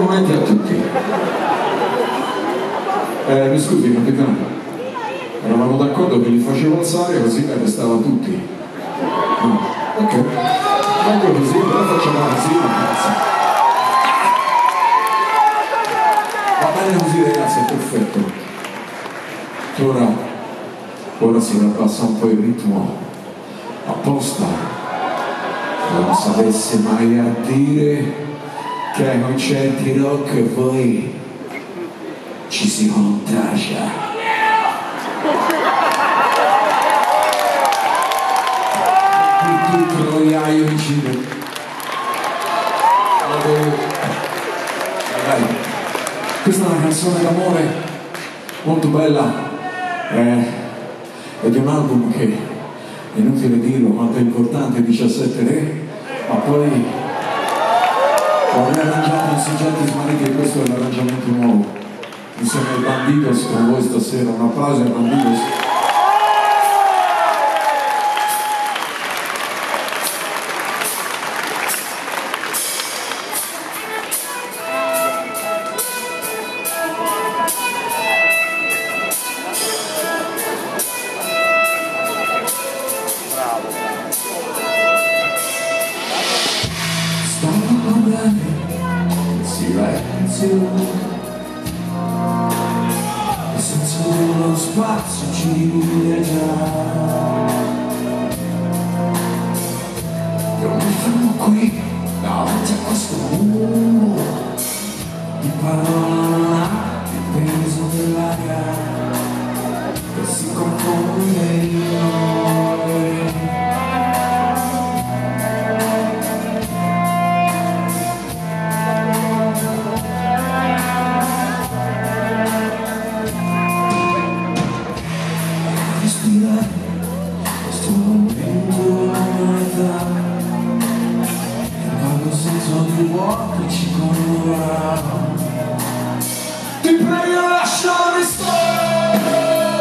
complimenti a tutti. Mi scusi capitano, eravamo d'accordo che li facevo alzare così restava tutti. Ok, meglio così, però facciamo così, ragazzi. Va bene così ragazzi, è perfetto. Ora si abbassa un po' il ritmo apposta, per non sapesse mai a dire che ai concerti rock poi ci si contagia. Tutto l'oiaio vicino. Dai, questa è una canzone d'amore molto bella. È di un album che è inutile dirlo quanto è importante, 17 re, ma poi ho riarrangiato in soggetti smarriti e questo è l'arrangiamento nuovo insieme ai Bandidos con voi stasera. Un applauso ai Bandidos. Il senso dello spazio ci divide già. Io mi fermo qui davanti a questo muro di parole non ha il peso dell'aria che si confonde in noi. Questo momento l'umanità che vago senso di vuoto ci condurrà. Ti prego lasciami stare.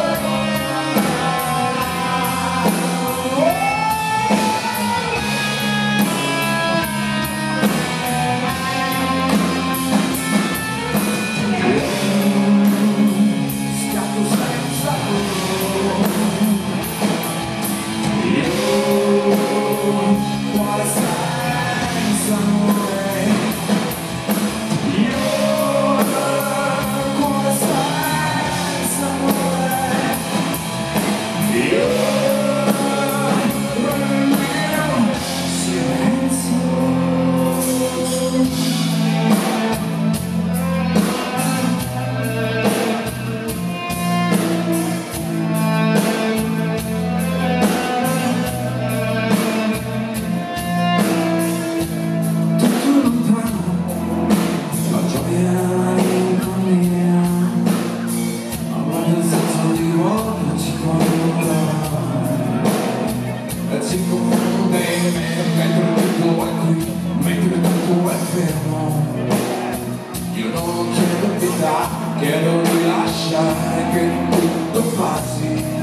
Scappo senza cuore senza amore, cuore senza amore, il mio silenzio. Io non chiedo pietà, chiedo di lasciare che tutto passi.